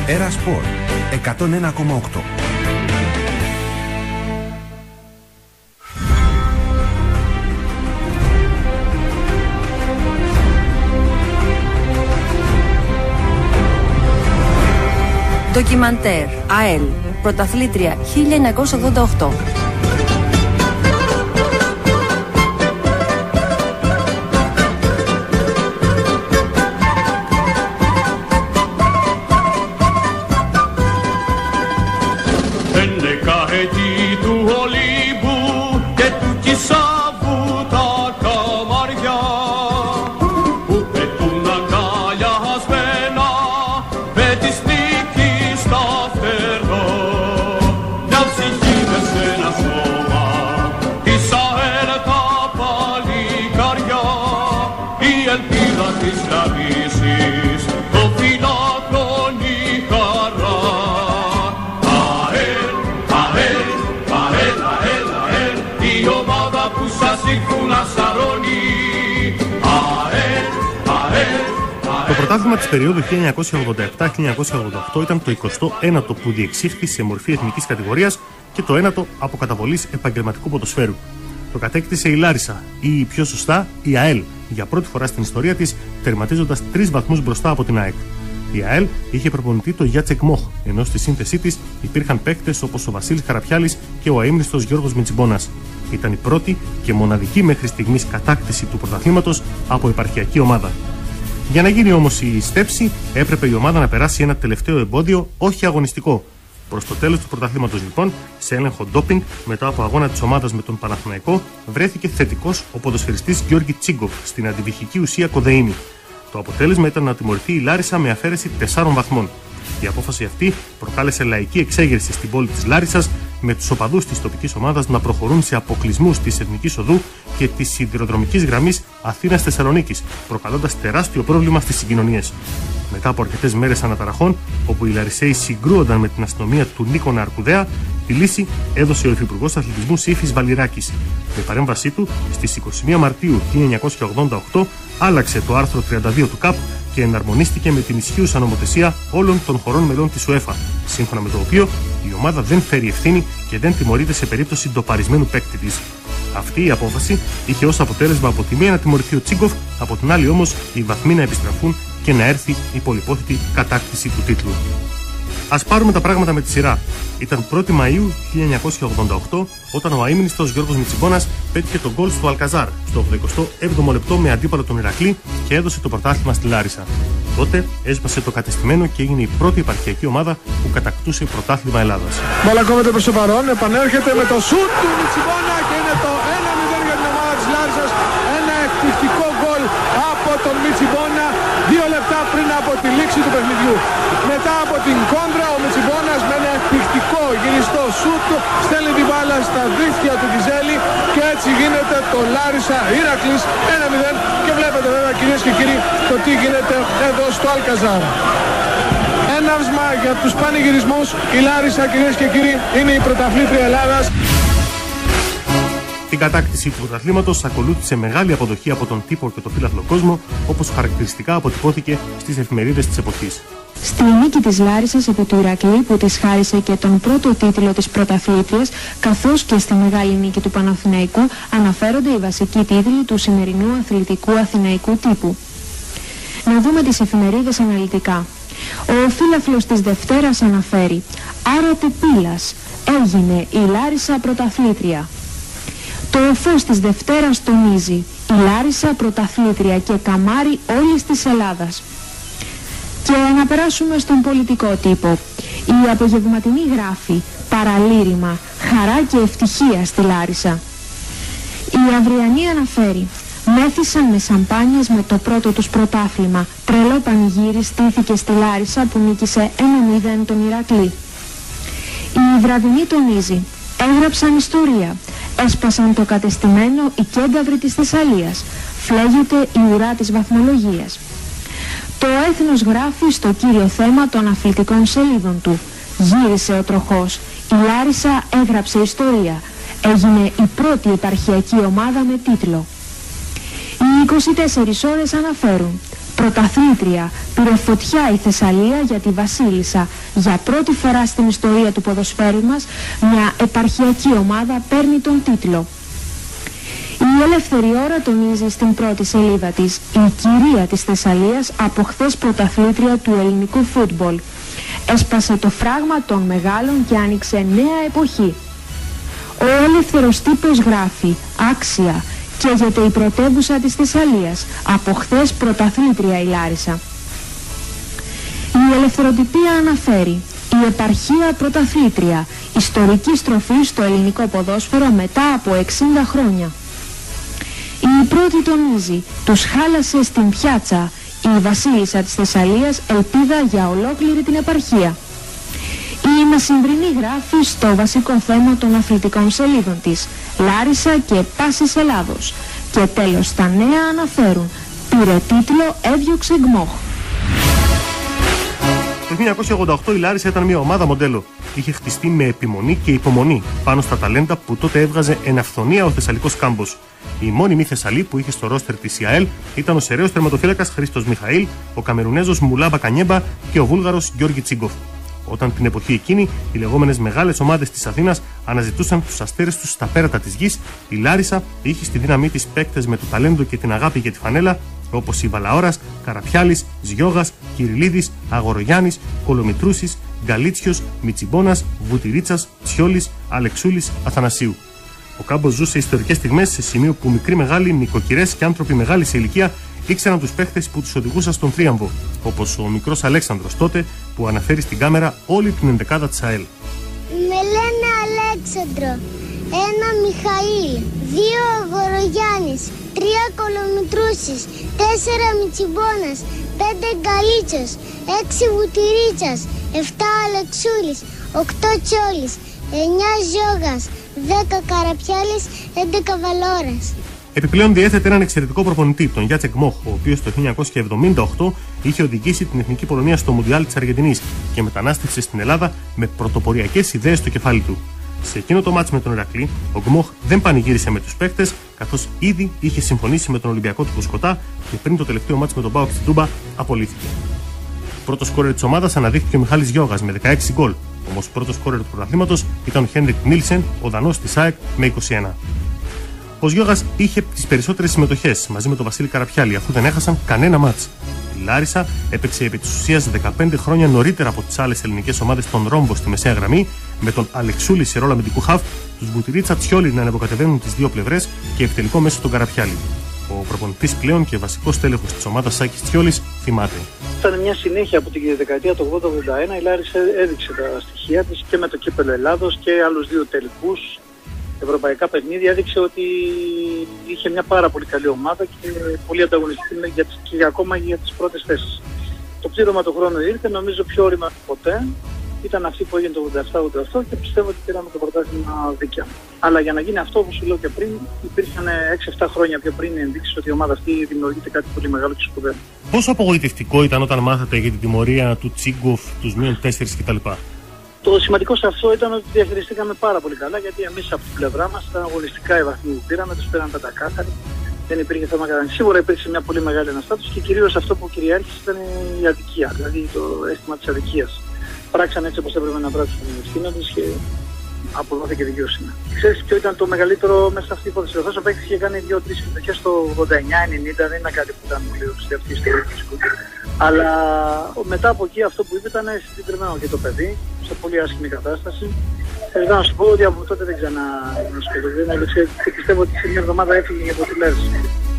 Έρα Σπορ 101,8. Ντοκιμαντέρ ΑΕΛ, πρωταθλήτρια 1988. Το πρωτάθλημα της περίοδου 1987-1988 ήταν το 21ο που διεξήχθη σε μορφή εθνικής κατηγορίας και το 1ο από καταβολής επαγγελματικού ποδοσφαίρου. Το κατέκτησε η Λάρισα ή πιο σωστά η ΑΕΛ για πρώτη φορά στην ιστορία της, τερματίζοντας 3 βαθμούς μπροστά από την ΑΕΚ. Η ΑΕΛ είχε προπονητή το Γιάτσεκ Μοχ, ενώ στη σύνθεσή της υπήρχαν παίκτες όπως ο Βασίλης Χαραπιάλης και ο αείμνηστος Γιώργος Μιτσιμπόνας. Ήταν η πρώτη και μοναδική μέχρι στιγμής κατάκτηση του πρωταθλήματος από επαρχιακή ομάδα. Για να γίνει όμως η στέψη, έπρεπε η ομάδα να περάσει ένα τελευταίο εμπόδιο, όχι αγωνιστικό. Προς το τέλος του πρωταθλήματος, λοιπόν, σε έλεγχο ντόπινγκ μετά από αγώνα της ομάδας με τον Παναθηναϊκό, βρέθηκε θετικός ο ποδοσφαιριστής Γιώργη Τσίγκοφ στην αντιβυχική ουσία κοδεΐνη. Το αποτέλεσμα ήταν να τιμωρηθεί η Λάρισα με αφαίρεση 4 βαθμών. Η απόφαση αυτή προκάλεσε λαϊκή εξέγερση στην πόλη της Λάρισσας, με τους οπαδούς της τοπικής ομάδας να προχωρούν σε αποκλεισμούς της Εθνικής Οδού και της σιδηροδρομικής γραμμής Αθήνας-Θεσσαλονίκης, προκαλώντας τεράστιο πρόβλημα στις συγκοινωνίες. Μετά από αρκετές μέρες αναταραχών, όπου οι Λαρισαίοι συγκρούονταν με την αστυνομία του Νίκονα Αρκουδέα, τη λύση έδωσε ο Υφυπουργός Αθλητισμού Σύφης Βαλιράκης. Με παρέμβασή του, στις 21 Μαρτίου 1988 άλλαξε το άρθρο 32 του ΚΑΠ και εναρμονίστηκε με την ισχύουσα νομοθεσία όλων των χωρών μελών της UEFA, σύμφωνα με το οποίο η ομάδα δεν φέρει ευθύνη και δεν τιμωρείται σε περίπτωση ντοπαρισμένου παίκτη της. Αυτή η απόφαση είχε ως αποτέλεσμα από τη μία να τιμωρηθεί ο Τσίγκοφ, από την άλλη όμως οι βαθμοί να επιστραφούν και να έρθει η πολυπόθητη κατάκτηση του τίτλου. Ας πάρουμε τα πράγματα με τη σειρά. Ήταν 1η Μαΐου 1988 όταν ο αείμνηστος Γιώργος Μιτσιμπόνας πέτυχε τον γκολ στο Αλκαζάρ στο 87ο λεπτό με αντίπαλο τον Ηρακλή και έδωσε το πρωτάθλημα στη Λάρισα. Τότε έσπασε το κατεστημένο και έγινε η πρώτη επαρχιακή ομάδα που κατακτούσε πρωτάθλημα Ελλάδας. Μπάλα κόβεται προς το παρόν, επανέρχεται με το σουτ του Μιτσιμπόνα και είναι το 1-0 για την ομάδα της Λάρισας. Ένα εκπληκτικό γκολ από τον Μιτσιμπόνα 2 λεπτά πριν από τη λήξη του παιχνιδιού. Μετά από την κόντρα, ο Μιτσιμπόνας με ένα εκπληκτικό γυριστό σουτ στέλνει την μπάλα στα δίχτυα του Κιζέλη και έτσι γίνεται το Λάρισα Ηρακλής 1-0 και βλέπετε βέβαια, κυρίες και κύριοι, το τι γίνεται εδώ στο Αλκαζάρ. Έναυσμα για τους πανηγυρισμούς. Η Λάρισα, κυρίες και κύριοι, είναι η πρωταθλήτρια Ελλάδας. Την κατάκτηση του πρωταθλήματος ακολούθησε μεγάλη αποδοχή από τον τύπο και το φύλαθλο κόσμο, όπως χαρακτηριστικά αποτυπώθηκε στις εφημερίδες της εποχής. Στη νίκη της Λάρισσας επί του Ηρακλή, που της χάρισε και τον πρώτο τίτλο της πρωταθλήτριας, καθώς και στη μεγάλη νίκη του Παναθηναϊκού, αναφέρονται οι βασικοί τίτλοι του σημερινού αθλητικού αθηναϊκού τύπου. Να δούμε τις εφημερίδες αναλυτικά. Ο φύλαθλος της Δευτέρας αναφέρει «Άρατε πύλας, έγινε η Λάρισα πρωταθλήτρια». Το Φως της Δευτέρας τονίζει «Η Λάρισα πρωταθλήτρια και καμάρι όλης της Ελλάδας». Και να περάσουμε στον πολιτικό τύπο. Η απογευματινή γράφει «Παραλήρημα, χαρά και ευτυχία στη Λάρισα». Η Αυριανή αναφέρει «Μέθησαν με σαμπάνιες με το πρώτο τους πρωτάθλημα. Τρελό πανηγύρι στήθηκε στη Λάρισα που νίκησε 1-0 τον Ηρακλή». Η Βραδινή τονίζει «Έγραψαν ιστορία. Έσπασαν το κατεστημένο οι κένταυροι της Θεσσαλίας. Φλέγεται η ουρά της βαθμολογίας». Το Έθνος γράφει στο κύριο θέμα των αθλητικών σελίδων του «Γύρισε ο τροχός. Η Λάρισα έγραψε ιστορία. Έγινε η πρώτη επαρχιακή ομάδα με τίτλο». Οι 24 ώρες αναφέρουν Πρωταθλήτρια, πήρε φωτιά η Θεσσαλία για τη Βασίλισσα. Για πρώτη φορά στην ιστορία του ποδοσφαίρου μας, μια επαρχιακή ομάδα παίρνει τον τίτλο. Η Ελεύθερη Ώρα τονίζει στην πρώτη σελίδα της: η κυρία της Θεσσαλίας από χθες πρωταθλήτρια του ελληνικού φούτμπολ. Έσπασε το φράγμα των μεγάλων και άνοιξε νέα εποχή. Ο ελεύθερος τύπος γράφει: άξια, καίγεται η πρωτεύουσα της Θεσσαλίας. Από χθες πρωταθλήτρια η Λάρισα. Η Ελευθεροτυπία αναφέρει: η επαρχία πρωταθλήτρια. Ιστορική στροφή στο ελληνικό ποδόσφαιρο μετά από 60 χρόνια. Η πρώτη τονίζει: τους χάλασε στην πιάτσα. Η Βασίλισσα της Θεσσαλίας, ελπίδα για ολόκληρη την επαρχία. Η Μεσημβρινή γράφει στο βασικό θέμα των αθλητικών σελίδων της: Λάρισα και πάσης Ελλάδος. Και τέλος τα νέα αναφέρουν: πήρε τίτλο, έδιωξε Γκμόχ. Το 1988 η Λάρισα ήταν μια ομάδα μοντέλο. Είχε χτιστεί με επιμονή και υπομονή πάνω στα ταλέντα που τότε έβγαζε εν αυθονία ο Θεσσαλικός κάμπος. Η μόνιμη Θεσσαλή που είχε στο ρόστερ της ΙΑΕΛ ήταν ο Σεραίος τερματοφύλακας Χρήστος Μιχαήλ, ο Καμερουνέζος Μουλάμπα Κανιέμπα και ο Βούλγαρος Γιώργη Τσίγκοφ. Όταν την εποχή εκείνη οι λεγόμενες μεγάλες ομάδες της Αθήνας αναζητούσαν τους αστέρες τους στα πέρατα της γης, η Λάρισα είχε στη δύναμή της παίκτες με το ταλέντο και την αγάπη για τη φανέλα, όπως η Βαλαώρας, Καραπιάλης, Ζιώγας, Κυριλίδης, Αγορογιάννης, Κολομητρούσης, Γκαλίτσιος, Μιτσιμπόνας, Βουτυρίτσας, Τσιόλης, Αλεξούλης, Αθανασίου. Ο κάμπος ζούσε ιστορικές στιγμές σε σημείο που μικροί μεγάλοι, νοικοκυρές και άνθρωποι μεγάλοι σε ηλικία ήξεραν τους παίχτες που τους οδηγούσαν στον θρίαμβο, όπως ο μικρός Αλέξανδρος τότε που αναφέρει στην κάμερα όλη την ενδεκάδα της ΑΕΛ. Με λένε Αλέξανδρο, 1 Μιχαήλ, 2 Αγορογιάννης, 3 Κολομητρούσης, 4 Μιτσιμπόνας, 5 Γκαλίτσος, 6 Βουτυρίτσας, 7 Αλεξούλης, 8 Τσιόλης, 9 Ζιώγας, 10 Καραπιάλης, 11 Βαλαώρας. Επιπλέον διέθετε έναν εξαιρετικό προπονητή, τον Γιάτσεκ Μόχ, ο οποίος το 1978 είχε οδηγήσει την Εθνική Πολωνία στο Μουντιάλ της Αργεντινής και μετανάστευσε στην Ελλάδα με πρωτοποριακές ιδέες στο κεφάλι του. Σε εκείνο το μάτς με τον Ηρακλή, ο Γκμόχ δεν πανηγύρισε με τους παίκτες, καθώς ήδη είχε συμφωνήσει με τον Ολυμπιακό του Κοσκοτά και πριν το τελευταίο μάτς με τον ΠΑΟΚ στην Τούμπα απολύθηκε. Πρώτος σκόρερ της ομάδας αναδείχθηκε ο Μιχάλης Γιώγας με 16 γκολ, όμως πρώτος σκόρερ του πρωταθλήματος ήταν ο Χένρικ Νίλσεν, ο Δανός της ΑΕΚ, με 21. Ο Γιώγας είχε τις περισσότερες συμμετοχές μαζί με τον Βασίλη Καραπιάλη, αφού δεν έχασαν κανένα μάτς. Η Λάρισα έπαιξε επί της ουσίας 15 χρόνια νωρίτερα από τις άλλες ελληνικές ομάδες τον ρόμβο στη μεσαία γραμμή, με τον Αλεξούλη σε ρόλο αμυντικού χαφ, τους Βουτυρίτσα Τσιόλη να ανεβοκατεβαίνουν τις δύο πλευρές και ευτελικό μέσω τον Καραπιάλη. Ο προπονητής πλέον και βασικός τέλεχος της ομάδας Σάκης Τσιόλης θυμάται: ήταν μια συνέχεια από τη δεκαετία του 80-81. Η Λάρισα έδειξε τα στοιχεία της και με το κύπελλο Ελλάδος και άλλους 2 τελικούς ευρωπαϊκά παιχνίδια. Έδειξε ότι είχε μια πάρα πολύ καλή ομάδα και πολύ ανταγωνιστική και ακόμα για τις πρώτες θέσεις. Το πλήρωμα του χρόνου ήρθε, νομίζω πιο όρημα ποτέ. Ήταν αυτή που έγινε το 87-88 και πιστεύω ότι πήραμε το πρωτάθλημα δίκαια. Αλλά για να γίνει αυτό, όπως σου λέω και πριν, υπήρχαν 6-7 χρόνια πιο πριν ενδείξεις ότι η ομάδα αυτή δημιουργείται κάτι πολύ μεγάλο και σπουδαίο. Πόσο απογοητευτικό ήταν όταν μάθατε για την τιμωρία του Τσίγκοφ, τους -4 κτλ? Το σημαντικό σε αυτό ήταν ότι διαχειριστήκαμε πάρα πολύ καλά, γιατί εμείς από την πλευρά μας ήταν αγωνιστικά οι βαθμοί που πήραμε, τους πήραν πεντακάθαροι. Δεν υπήρχε θέμα κανένα. Σίγουρα υπήρξε μια πολύ μεγάλη αναστάτωση και κυρίως αυτό που κυριάρχησε ήταν η αδικία, δηλαδή το αίσθημα της αδικίας. Πράξαν έτσι όπως έπρεπε να πράξουν οι ευθύνοντες και αποδόθηκε δικαιοσύνη. Ξέρεις ποιο ήταν το μεγαλύτερο μέσα σε αυτή η υπόθεση? Ο παίκτης είχε κάνει 2-3 συμμετοχές το 89-90, δεν ήταν κάτι που ήταν πολύ στη αυτή τη στιγμή. Αλλά μετά από εκεί αυτό που είπε ήταν συγκεκριμένο και το παιδί, σε πολύ άσχημη κατάσταση. Θέλω να σου πω ότι από τότε δεν ξανασχολείται και πιστεύω ότι σε μια εβδομάδα έφυγε από τη Λάρισα.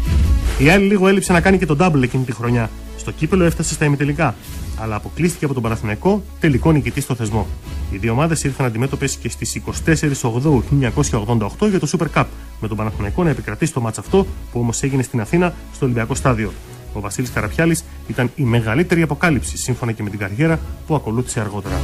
Η άλλη λίγο έλειψε να κάνει και τον double εκείνη τη χρονιά. Στο κύπελλο έφτασε στα ημιτελικά, αλλά αποκλείστηκε από τον Παναθηναϊκό, τελικό νικητή στο θεσμό. Οι δύο ομάδες ήρθαν αντιμέτωπες και στις 24 Οκτωβρίου 1988 για το Super Cup, με τον Παναθηναϊκό να επικρατεί στο μάτς αυτό, που όμως έγινε στην Αθήνα, στο Ολυμπιακό Στάδιο. Ο Βασίλης Καραπιάλης ήταν η μεγαλύτερη αποκάλυψη, σύμφωνα και με την καριέρα που ακολούθησε αργότερα.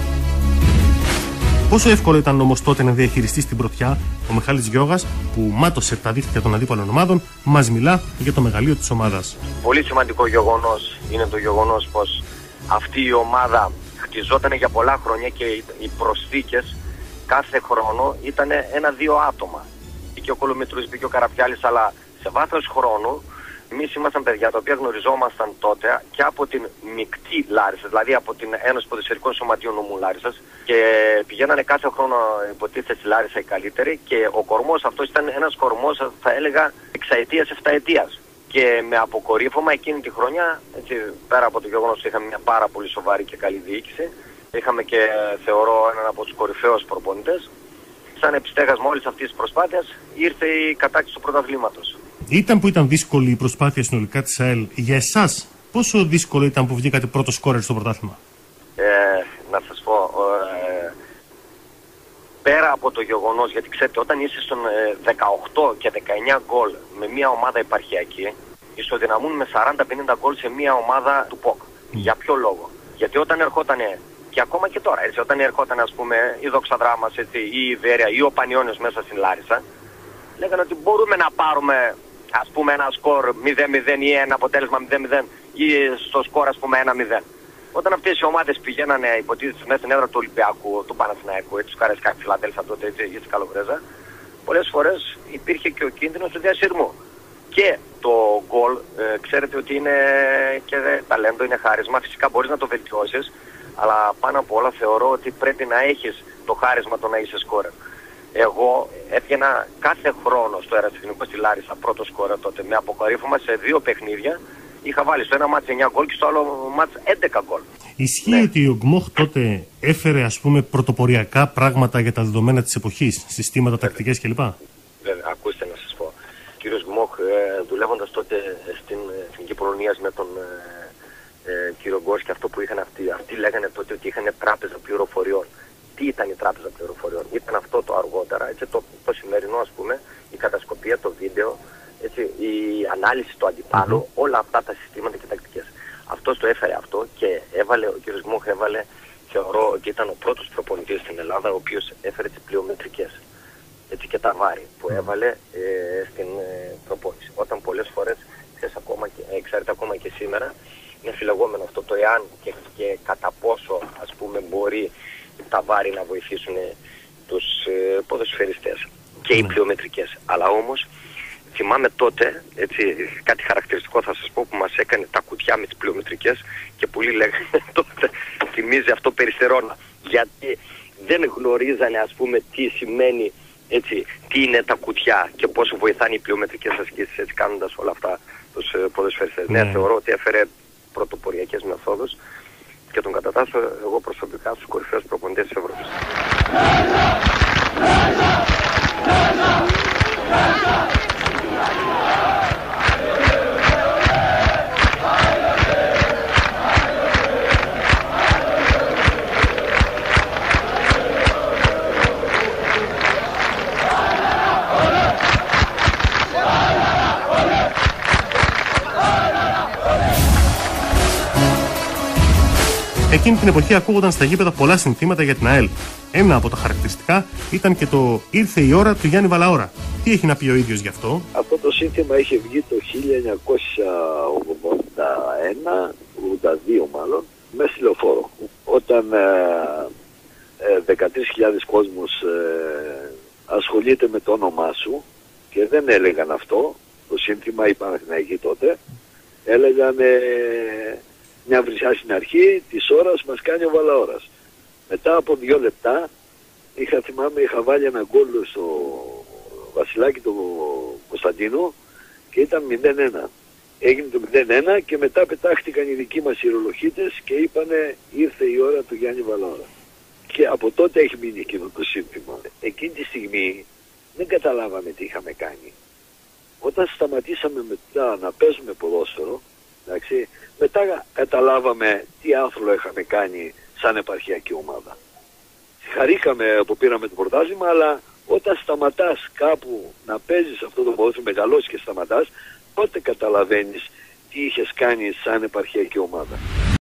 Πόσο εύκολο ήταν όμως τότε να διαχειριστεί την πρωτιά, ο Μιχάλης Γιώγας, που μάτωσε τα δίχτυα των αντίπαλων ομάδων, μας μιλά για το μεγαλείο της ομάδας. Πολύ σημαντικό γεγονός είναι το γεγονός πως αυτή η ομάδα χτιζόταν για πολλά χρόνια και οι προσθήκες κάθε χρόνο ήταν 1-2 άτομα. Μπήκε ο Κολομητρούς, μπήκε ο Καραπιάλης, αλλά σε βάθος χρόνου Εμείς ήμασταν παιδιά τα οποία γνωριζόμασταν τότε και από την μεικτή Λάρισα, δηλαδή από την Ένωση Ποδοσφαιρικών Σωματείων Νομού Λάρισσας, και πηγαίνανε κάθε χρόνο υποτίθεται στη Λάρισα οι καλύτεροι, και ο κορμός αυτός ήταν ένας κορμός, θα έλεγα, εξαετίας, εφταετίας. Και με αποκορύφωμα εκείνη τη χρονιά, έτσι, πέρα από το γεγονός ότι είχαμε μια πάρα πολύ σοβαρή και καλή διοίκηση, είχαμε και θεωρώ έναν από τους κορυφαίους προπονητές, σαν επιστέγασμα όλης αυτής της προσπάθειας ήρθε η κατάκτηση του πρωταθλήματος. Ήταν που ήταν δύσκολη η προσπάθεια συνολικά της ΑΕΛ. Για εσάς, πόσο δύσκολο ήταν που βγήκατε πρώτο σκόρερ στο πρωτάθλημα? Να σας πω, πέρα από το γεγονός, γιατί ξέρετε, όταν είσαι στον 18 και 19 γκολ με μια ομάδα επαρχιακή, ισοδυναμούν με 40-50 γκολ σε μια ομάδα του ΠΟΚ. Για ποιο λόγο? Γιατί όταν ερχότανε, και ακόμα και τώρα, έτσι, όταν ερχόταν, ας πούμε, η Δόξα Δράμας, έτσι, ή η Ιβέρεια ή ο Πανιώνιος μέσα στην Λάρισα, λέγανε ότι μπορούμε να πάρουμε, ας πούμε, ένα σκορ 0-0 ή ένα αποτέλεσμα 0-0 ή στο σκορ, ας πούμε, 1-0. Όταν αυτές οι ομάδες πηγαίνανε, υποτίθεται, μέσα στην έδρα του Ολυμπιακού, του Παναθηναϊκού, έτσι, του Καραϊσκάκη, Φιλαδέλφια τότε, έτσι, ή στη Καλοβρέζα, πολλές φορές υπήρχε και ο κίνδυνος του διασυρμού. Και το γκολ, ξέρετε ότι είναι και ταλέντο, είναι χάρισμα. Φυσικά μπορείς να το βελτιώσεις, αλλά πάνω απ' όλα θεωρώ ότι πρέπει να έχεις το χάρισμα το να είσαι σκόρερ. Εγώ έβγαινα κάθε χρόνο στο Ερασιτεχνικό στη Λάρισα πρώτο σκόρερ τότε, με αποκορύφωμα σε 2 παιχνίδια. Είχα βάλει στο ένα μάτς 9 γκολ και στο άλλο μάτς 11 γκολ. Ισχύει ότι ο Γκμόχ τότε έφερε, ας πούμε, πρωτοποριακά πράγματα για τα δεδομένα της εποχής, συστήματα, τακτικές κλπ? Βέβαια, ακούστε να σας πω. Ο κύριος Γκμόχ, δουλεύοντας τότε στην Εθνική Πολωνίας με τον κύριο Γκος, και αυτό που είχαν αυτοί λέγανε τότε ότι είχαν τράπεζα πληροφοριών. Τι ήταν η τράπεζα πληροφοριών? Ήταν αυτό το αργότερα, έτσι, το σημερινό, ας πούμε, η κατασκοπία, το βίντεο, έτσι, η ανάλυση του αντιπάλου, όλα αυτά τα συστήματα και τακτικές. Αυτός το έφερε αυτό και έβαλε, ο κ. Γκμόχ έβαλε, θεωρώ ότι ήταν ο πρώτος προπονητής στην Ελλάδα ο οποίος έφερε τις πλειομετρικές, έτσι, και τα βάρη που έβαλε στην προπόνηση. Όταν πολλές φορές, ξέρετε, ακόμα και σήμερα, είναι αμφιλεγόμενο αυτό το εάν και κατά πόσο, ας πούμε, μπορεί τα βάρη να βοηθήσουν τους ποδοσφαιριστές και οι πλειομετρικές. Αλλά όμως θυμάμαι τότε, έτσι, κάτι χαρακτηριστικό θα σας πω που μας έκανε τα κουτιά με τις πλειομετρικές και πολλοί λέγανε τότε, θυμίζει αυτό Περιστερώνα, γιατί δεν γνωρίζανε, ας πούμε, τι σημαίνει, έτσι, τι είναι τα κουτιά και πόσο βοηθάνε οι πλειομετρικές ασκήσεις, έτσι, κάνοντας όλα αυτά τους ποδοσφαιριστές. Ναι, θεωρώ ότι έφερε πρωτοποριακές μεθόδους και τον κατατάσσω εγώ προσωπικά στους κορυφαίους προπονητές της Ευρώπης. Εκείνη την εποχή ακούγονταν στα γήπεδα πολλά συνθήματα για την ΑΕΛ. Ένα από τα χαρακτηριστικά ήταν και το «Ήρθε η ώρα» του Γιάννη Βαλαώρα. Τι έχει να πει ο ίδιος γι' αυτό? Αυτό το σύνθημα είχε βγει το 1981, 82 μάλλον, μέσα στη Λεωφόρο. Όταν 13.000 κόσμος ασχολείται με το όνομά σου και δεν έλεγαν αυτό, το σύνθημα οι Παναθηναϊκοί τότε, έλεγαν μια βρυσιά στην αρχή, της ώρας μας κάνει ο Βαλαώρας. Μετά από 2 λεπτά, είχα βάλει ένα γκολ στο Βασιλάκι του Κωνσταντίνου και ήταν 0-1. Έγινε το 0-1 και μετά πετάχτηκαν οι δικοί μας ηρολογίτες και είπανε ήρθε η ώρα του Γιάννη Βαλαώρα. Και από τότε έχει μείνει εκείνο το σύνθημα. Εκείνη τη στιγμή δεν καταλάβαμε τι είχαμε κάνει. Όταν σταματήσαμε μετά να παίζουμε ποδόσφαιρο, εντάξει, μετά καταλάβαμε τι άθλο είχαμε κάνει σαν επαρχιακή ομάδα. Χαρήκαμε που πήραμε το πρωτάθλημα, αλλά όταν σταματάς κάπου να παίζεις αυτό το ποδόσφαιρο, μεγαλώσεις και σταματάς, τότε καταλαβαίνεις τι είχες κάνει σαν επαρχιακή ομάδα.